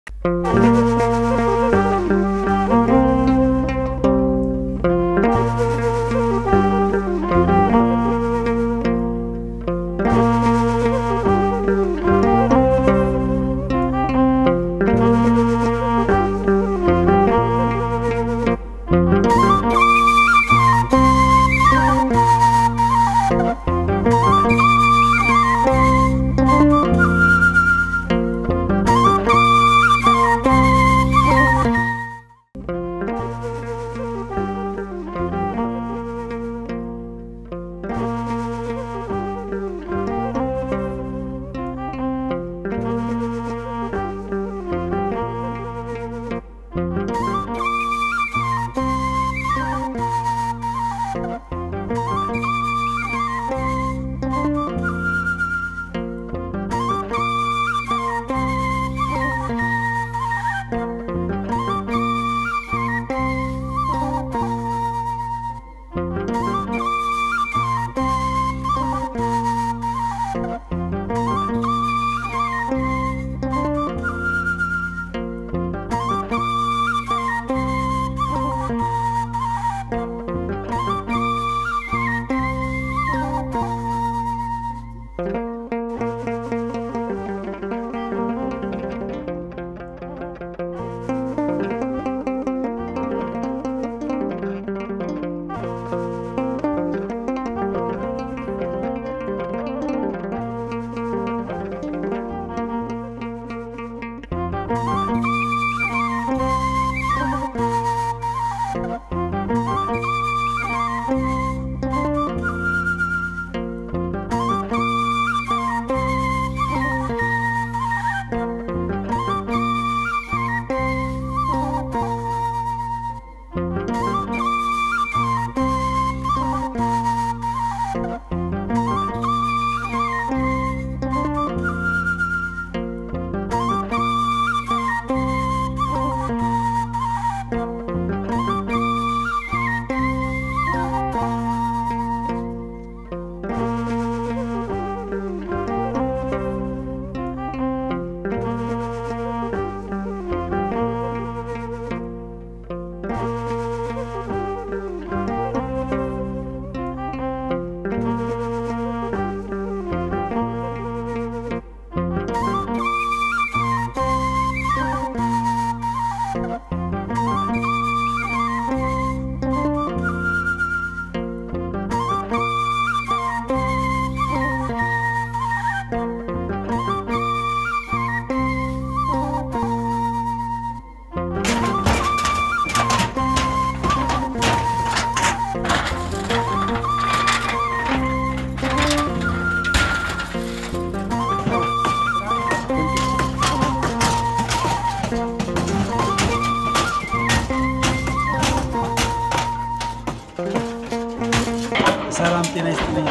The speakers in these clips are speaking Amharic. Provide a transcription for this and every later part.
ሰላም ጤና ይስጥልኝ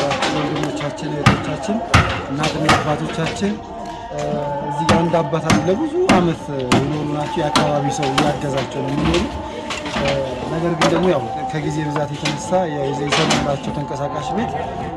ወንድሞቻችን እህቶቻችን እናትና አባቶቻችን እዚህ ጋር እንዳባታ ለብዙ አመት ይኖሩ ናቸው ያካባቢ ሰው ያገዛቸው ነው የሚኖሩ ነገር ግን ደግሞ ያው ከጊዜ ብዛት የተነሳ የይሰማቸው ተንቀሳቃሽ ቤት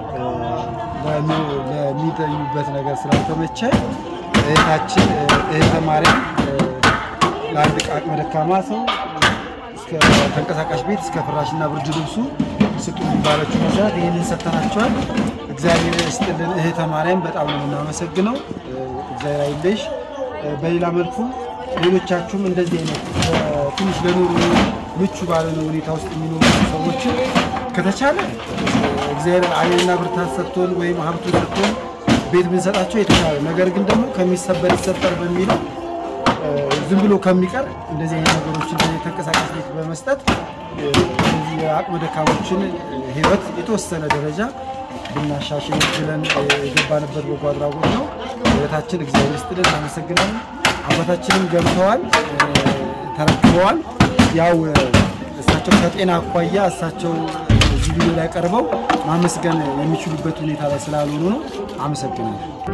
ለሚተኙበት ነገር ስላልተመቸ እህታችን እህተ ማርያም ለአንድ አቅመ ደካማ ሰው እስከ ተንቀሳቃሽ ቤት እስከ ፍራሽና ብርድ ልብሱ ስጡን ባለችው መሰረት ይሄንን ሰጥተናቸዋል እግዚአብሔር ይስጥልን እህተ ማርያም በጣም ነው እናመሰግነው እግዚአብሔር አይለሽ በሌላ መልኩ ሌሎቻችሁም እንደዚህ አይነት ትንሽ ለኑሮ ምቹ ባለነው ሁኔታ ውስጥ የሚኖሩ ሰዎች ከተቻለ እግዚአብሔር አይና ብርታት ሰጥቶን ወይም ሀብቱ ሰጥቶን ቤት ብንሰጣቸው የተሻለ ነገር ግን ደግሞ ከሚሰበር ይሰጠር በሚለው ዝም ብሎ ከሚቀር እንደዚህ አይነት ነገሮችን ተንቀሳቃሽ ቤት በመስጠት የአቅመ ደካሞችን ህይወት የተወሰነ ደረጃ ብናሻሽል ብለን የገባንበት በጓድራጎት ነው እህታችን እግዚአብሔር ይስጥልን እናመሰግናለን አባታችንም ገብተዋል ተረክበዋል ያው እሳቸው ከጤና አኳያ እሳቸው እዚህ ቪዲዮ ላይ ቀርበው ማመስገን የሚችሉበት ሁኔታ ላይ ስላልሆኑ ነው አመሰግናለሁ